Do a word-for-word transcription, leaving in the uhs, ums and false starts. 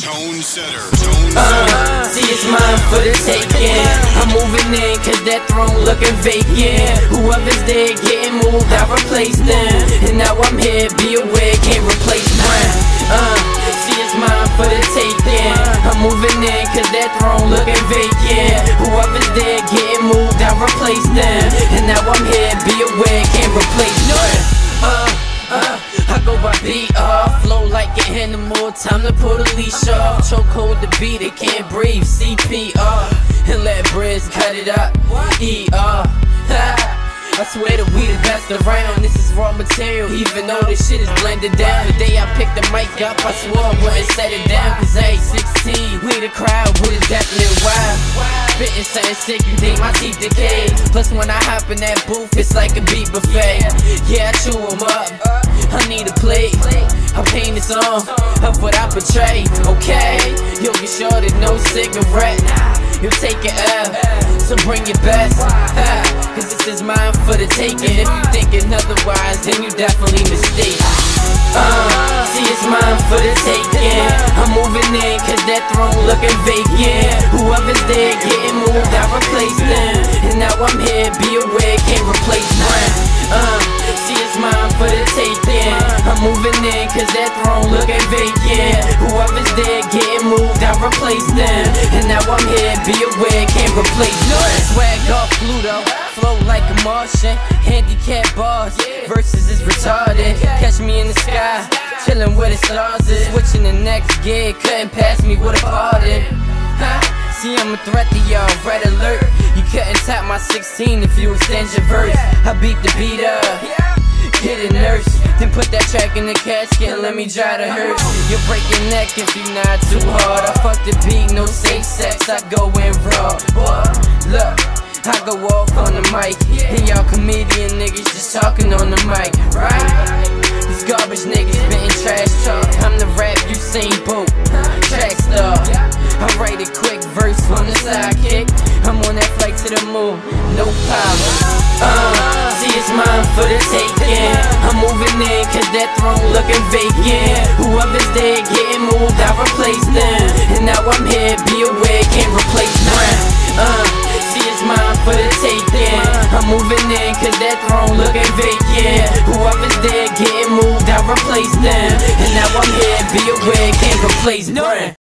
Tone setter. Tone setter. Uh, see, it's mine for the taking. I'm moving in, cause that throne looking vacant. Whoever's there getting moved, I replace them. And now I'm here, be aware, can't replace mine. Uh, see, it's mine for the taking. I'm moving in, cause that throne looking vacant. Whoever's there getting moved, I replace them. And now I'm here, be aware, can't replace mine. Uh, uh, I go by B R, flow like an animal, time to pull the leash off. Choke hold the beat, it can't breathe, C P R. And let Briz cut it up, E R. I swear that we the best around, this is raw material, even though this shit is blended down. The day I picked the mic up, I swore I wouldn't set it down. Cause A sixteen, we the crowd with a definite vibe. Spittin' something sick, you think my teeth decay. Plus when I hop in that booth, it's like a beat buffet. Yeah, I chew 'em up, I need a plate. I paint the song of what I portray, okay? You'll get shorted, no cigarette. You'll take it L, so bring your best. Cause this is mine for the taking. If you thinking otherwise, then you definitely mistaken. Uh, see, it's mine for the taking. I'm moving in, cause that throne looking vacant. Whoever's there getting moved, I replace them. And now I'm here, be aware, can't replace mine. Uh, see, it's mine for the taking. I'm moving in, cause that throne looking vacant. Whoever's there getting moved, I replace them. And now I'm here, be aware, can't replace mine. Swag off Pluto, flow like a Martian. Handicap bars, verses is retarded. Catch me in the sky, chillin' where the stars is. Switching the next gig, couldn't pass me with a pardon. Huh? See, I'm a threat to y'all, red alert. You couldn't tap my sixteen if you extend your verse. I beat the beat up, get a nurse, then put that track in the casket and let me dry the hearse. You'll break your neck if you not too hard. I fuck the beat, no safe sex, I go in raw. Look, I go off on the mic, and y'all comedian niggas just talking on the mic, right? These garbage niggas spitting trash talk. I'm the rap Usain Bolt, track star. I write a quick verse on the sidekick. I'm on that flight to the moon, no problem. Uh, see, it's mine for the taking. I'm moving in, cause that throne looking vacant. Whoever's there getting moved, I replace them. And now I'm here, be aware, can't replace mine. Uh, see, it's mine for the taking. I'm moving in, cause that throne looking vacant. Whoever's there getting moved, I replace them. And now I'm here, be aware, can't replace mine.